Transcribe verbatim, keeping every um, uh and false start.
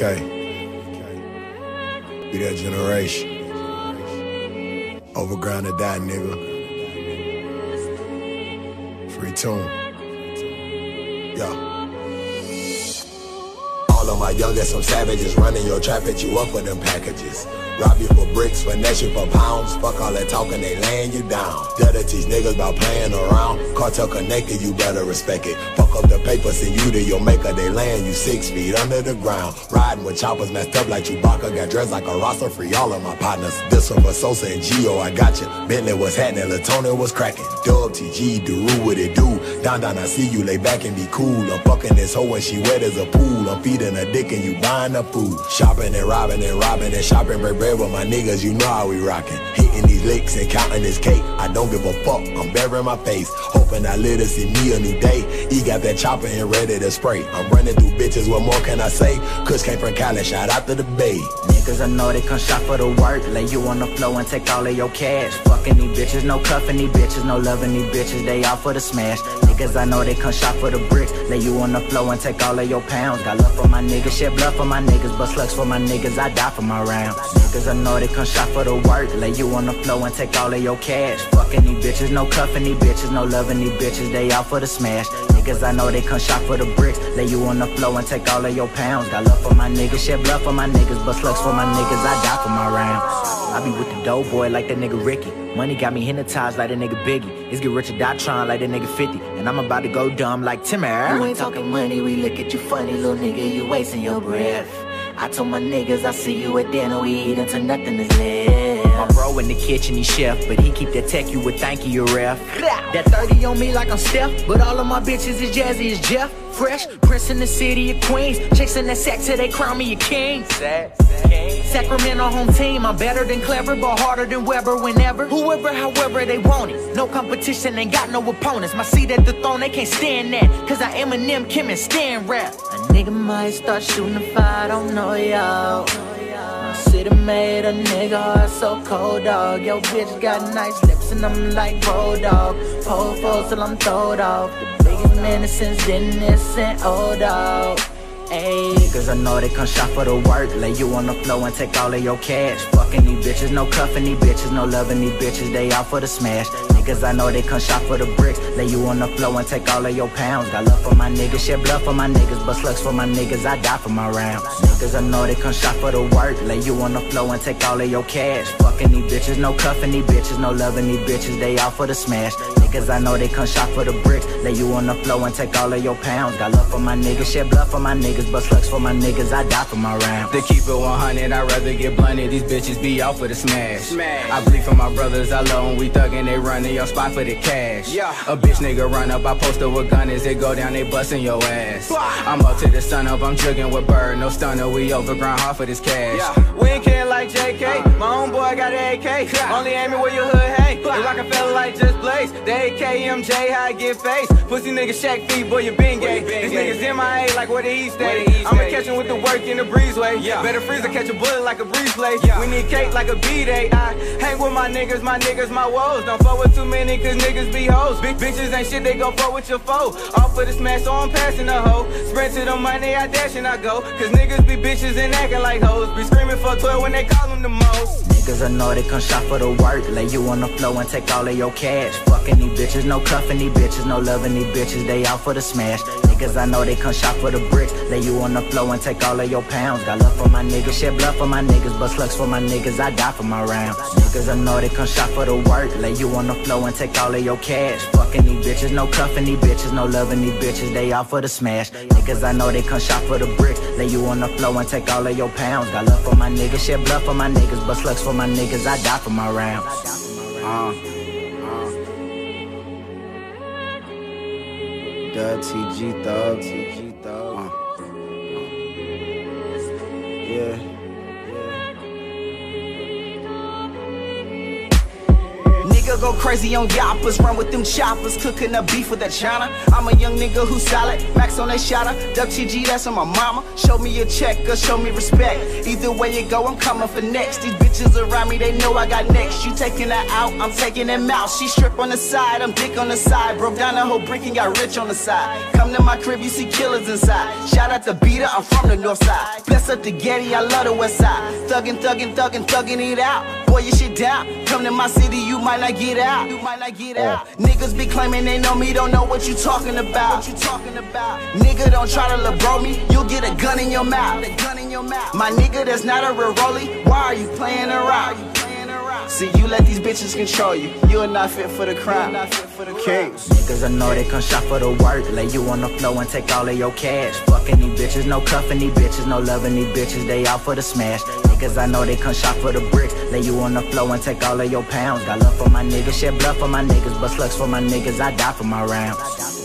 K. Be that generation. Overground to die, nigga. Free tune. Yo. All of my youngest, some savages running your trap at you up for them packages. Rob you for bricks, finesse you for pounds. Fuck all that talking, they laying you down. Gotta teach niggas about playing around. Cartel connected, you better respect it. Fuck up the paper, send you to your maker. They laying you six feet under the ground. Riding with choppers messed up like Chewbacca. Got dressed like a roster, free all of my partners. This one for Sosa and Gio, I got you. Bentley was happening, Latona was cracking. Dub, T G, Daru, what it do? Down, down, I see you, lay back and be cool. I'm fucking this hoe when she wet as a pool. I'm feeding her dick and you buying her food. Shopping and robbing and robbing and shopping, break bread with my niggas, you know how we rockin'. Hitting these licks and counting this cake. I don't give a fuck, I'm burying my face. Hoping that little see me a new day. He got that chopper and ready to spray. I'm running through bitches, what more can I say? Kush came from Cali, shout out to the Bay. Niggas I know they come shop for the work. Lay you on the floor and take all of your cash. Fucking these bitches, no cuffing these bitches, no loving these bitches, they all for the smash. Niggas I know they come shop for the bricks. Lay you on the floor and take all of your pounds. Got love for my niggas, shed blood for my niggas, bust slugs for my niggas, I die for my rounds. Niggas I know they come shop for the work. Lay you on the floor and take all of your cash. Fucking these bitches, no cuffing these bitches, no loving these bitches, they all for the smash. Niggas I know they come shop for the bricks. Lay you on the floor and take all of your pounds. Got love for my niggas, shed blood for my niggas, bust slugs for my niggas, I die for my rounds. I be with the dope boy like that nigga Ricky. Money got me hypnotized like that nigga Biggie. It's get rich or die trying like that nigga fifty. And I'm about to go dumb like Timmer. You ain't talking money, we look at you funny, little nigga, you wasting your breath. I told my niggas I see you at dinner, we eat until nothing is left. My bro in the kitchen, he chef, but he keep that tech, you would thank you, ref. That thirty on me like I'm Steph, but all of my bitches is Jazzy, is Jeff. Fresh, Prince in the city of Queens, chasing that sack till they crown me a king. Sacramento home team, I'm better than clever, but harder than Weber whenever. Whoever, however they want it. No competition, ain't got no opponents. My seat at the throne, they can't stand that. Cause I am Eminem, Kim and Stan rap. A nigga might start shooting a fire, I don't know y'all. My city made a nigga heart so cold, dog. Yo bitch got nice lips and I'm like road dog. Pole foes till I'm throwed off. The biggest menace since Dennis and old dog. Ayy, niggas I know they come shop for the work. Lay you on the floor and take all of your cash. Fucking these bitches, no cuffing these bitches, no loving these bitches, they all for the smash. Niggas I know they come shop for the bricks. Lay you on the floor and take all of your pounds. Got love for my niggas, shed blood for my niggas, bust slugs for my niggas, I die for my rounds. Niggas I know they come shop for the work. Lay you on the floor and take all of your cash. Fucking these bitches, no cuffing these bitches, no loving these bitches, they all for the smash. Niggas I know they come shop for the bricks. Lay you on the floor and take all of your pounds. Got love for my niggas, shed blood for my niggas, but slugs for my niggas, I die for my rounds. To keep it one hundred, I'd rather get blunted. These bitches be out for the smash. smash. I bleed for my brothers, I love when we thuggin', they running your spot for the cash. Yeah. A bitch nigga run up, I post up with gun as they go down, they bustin' your ass. I'm up to the sun up, I'm jugging with bird, no stunner, we overground hard for this cash. Yeah. We ain't kidding like J K, my own boy got an A K. Only aiming where your hood hang. They Rockefeller like just blaze. The A K M J, how I get face. Pussy nigga Shaq feet, boy, you been gay. These niggas M I A like where the East stay. I'ma catch him with the work in the breezeway. Yeah. Better freeze or catch a bullet like a breeze play. Yeah. We need cake like a B-day. I hang with my niggas, my niggas, my woes. Don't fuck with too many cause niggas be hoes. Big bitches ain't shit, they gon' fuck with your foe. All for the smash, so I'm passing the hoe. Sprint to the money, I dash and I go. Cause niggas be bitches and acting like hoes. Be screaming for twelve when they call them the most. Niggas I know they come shop for the work. Lay you on the floor and take all of your cash. Fucking these bitches, no cuffing these bitches, no loving these bitches, they all for the smash. Niggas I know they come shop for the bricks. Lay you on the floor and take all of your pounds. Got love for my niggas, shed blood for my niggas, but slugs for my niggas, I die for my rounds. Niggas I know they come shop for the work. Lay you on the floor and take all of your cash. Fucking these bitches, no cuffing these bitches, no loving these bitches, they all for the smash. Niggas I know they come shop for the bricks. Lay you on the floor and take all of your pounds. Got love for my niggas, shed blood for my niggas, but slugs for my niggas, I die for my rounds. Uh, uh. Dub T G Thug, T G Thug. Uh. Yeah. Nigga nigga go crazy on yappers, run with them choppers, cooking up beef with that China. I'm a young nigga who's solid, max on that shotter, Duck T G, that's on my mama. Show me a check or show me respect. Either way you go, I'm coming for next. These bitches around me, they know I got next. You taking her out, I'm taking them out. She strip on the side, I'm dick on the side. Broke down the whole brick and got rich on the side. Come to my crib, you see killers inside. Shout out to Beater, I'm from the north side. Bless up to Getty, I love the west side. Thuggin', thuggin', thuggin', thuggin' it out. Boy, your shit down. Come to my city, you might not get out. You might not get out. Uh. Niggas be claiming they know me, don't know what you talking about. What you talking about? Nigga, don't try to libro me. You'll get a gun in your mouth. A gun in your mouth. My nigga, that's not a real rollie. Why are you playing around? See, you let these bitches control you. You are not fit for the crime. Not fit for the kings. Niggas I know they come shop for the work. Lay you on the floor and take all of your cash. Fucking these bitches, no cuffing these bitches, no loving these bitches. They out for the smash. Niggas I know they come shop for the bricks. Lay you on the floor and take all of your pounds. Got love for my niggas, shed blood for my niggas, but slugs for my niggas. I die for my rounds.